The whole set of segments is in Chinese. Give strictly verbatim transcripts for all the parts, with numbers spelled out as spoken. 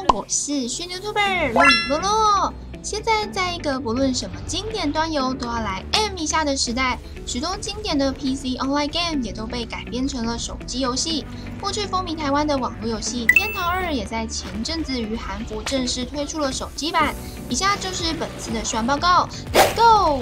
我是虚 YouTuber 露露露。现在在一个不论什么经典端游都要来 M 一下的时代，许多经典的 P C Online Game 也都被改编成了手机游戏。过去风靡台湾的网络游戏《天堂二》也在前阵子于韩服正式推出了手机版。以下就是本次的试玩报告 ，Let's go！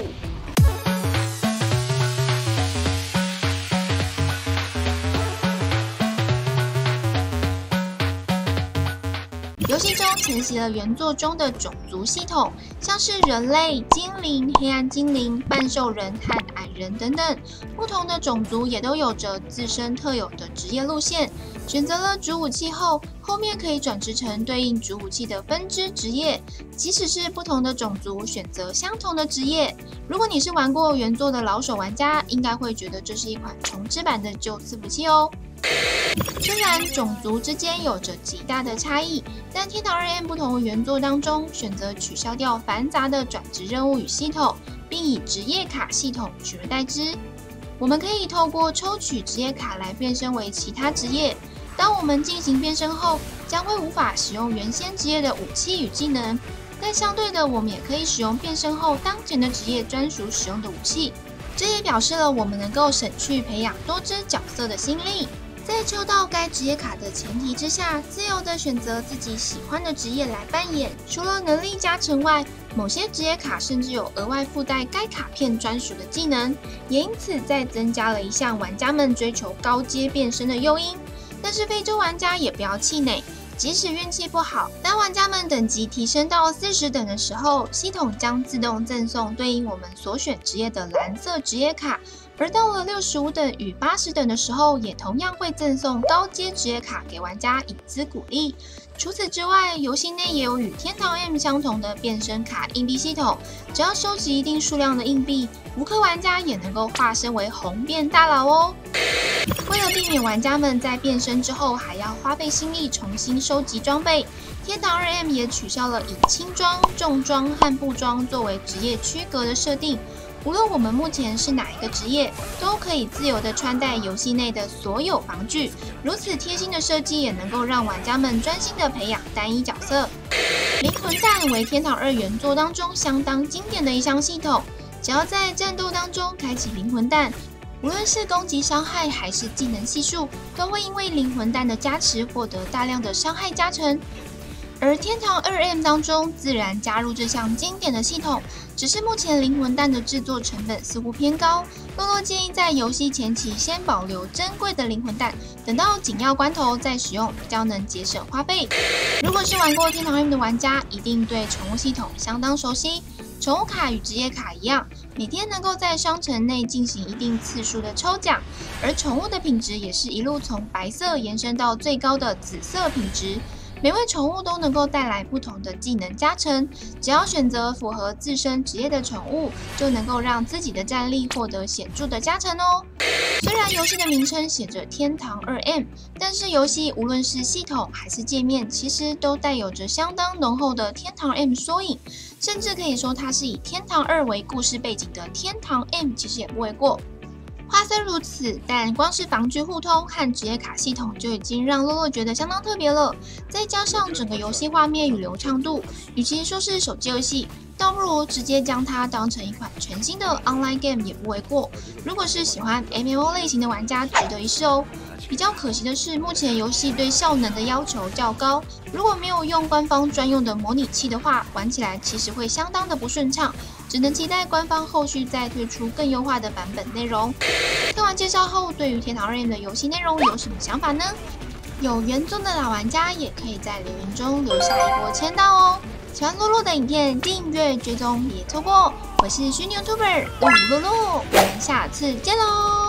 游戏中承袭了原作中的种族系统，像是人类、精灵、黑暗精灵、半兽人和矮人等等，不同的种族也都有着自身特有的职业路线。选择了主武器后，后面可以转职成对应主武器的分支职业。即使是不同的种族，选择相同的职业。如果你是玩过原作的老手玩家，应该会觉得这是一款重置版的旧伺服器哦。虽然种族之间有着极大的差异，但《天堂二 M》不同于原作当中选择取消掉繁杂的转职任务与系统，并以职业卡系统取而代之。我们可以透过抽取职业卡来变身为其他职业。当我们进行变身后，将会无法使用原先职业的武器与技能，但相对的，我们也可以使用变身后当前的职业专属使用的武器。这也表示了我们能够省去培养多支角色的心力。在抽到该职业卡的前提之下，自由地选择自己喜欢的职业来扮演。除了能力加成外，某些职业卡甚至有额外附带该卡片专属的技能，也因此再增加了一项玩家们追求高阶变身的诱因。但是非洲玩家也不要气馁，即使运气不好，当玩家们等级提升到四十等的时候，系统将自动赠送对应我们所选职业的蓝色职业卡。而到了六十五等与八十等的时候，也同样会赠送高阶职业卡给玩家以资鼓励。除此之外，游戏内也有与天堂 M 相同的变身卡硬币系统，只要收集一定数量的硬币，无氪玩家也能够化身为红变大佬哦。为了避免玩家们在变身之后还要花费心力重新收集装备，天堂二 M 也取消了以轻装、重装和步装作为职业区隔的设定。无论我们目前是哪一个职业，都可以自由地穿戴游戏内的所有防具。如此贴心的设计，也能够让玩家们专心地培养单一角色。灵魂弹为天堂二原作当中相当经典的一项系统，只要在战斗当中开启灵魂弹，无论是攻击伤害还是技能系数，都会因为灵魂弹的加持获得大量的伤害加成。而天堂二 M 当中自然加入这项经典的系统，只是目前灵魂弹的制作成本似乎偏高，洛洛建议在游戏前期先保留珍贵的灵魂弹，等到紧要关头再使用，比较能节省花费。如果是玩过天堂 M 的玩家，一定对宠物系统相当熟悉。宠物卡与职业卡一样，每天能够在商城内进行一定次数的抽奖，而宠物的品质也是一路从白色延伸到最高的紫色品质。每位宠物都能够带来不同的技能加成，只要选择符合自身职业的宠物，就能够让自己的战力获得显著的加成哦。虽然游戏的名称写着天堂二 M， 但是游戏无论是系统还是界面，其实都带有着相当浓厚的天堂 M 缩影，甚至可以说它是以天堂二为故事背景的天堂 M， 其实也不为过。话虽如此，但光是防具互通和职业卡系统就已经让洛洛觉得相当特别了。再加上整个游戏画面与流畅度，与其说是手机游戏，倒不如直接将它当成一款全新的 online game 也不为过。如果是喜欢 M M O 类型的玩家，值得一试哦。比较可惜的是，目前游戏对效能的要求较高，如果没有用官方专用的模拟器的话，玩起来其实会相当的不顺畅。只能期待官方后续再推出更优化的版本内容。看完介绍后，对于天堂二 M 的游戏内容有什么想法呢？有原作的老玩家也可以在留言中留下一波签到哦。喜欢露露的影片，订阅追踪别错过。我是虚拟 YouTuber 露露露，我们下次见喽！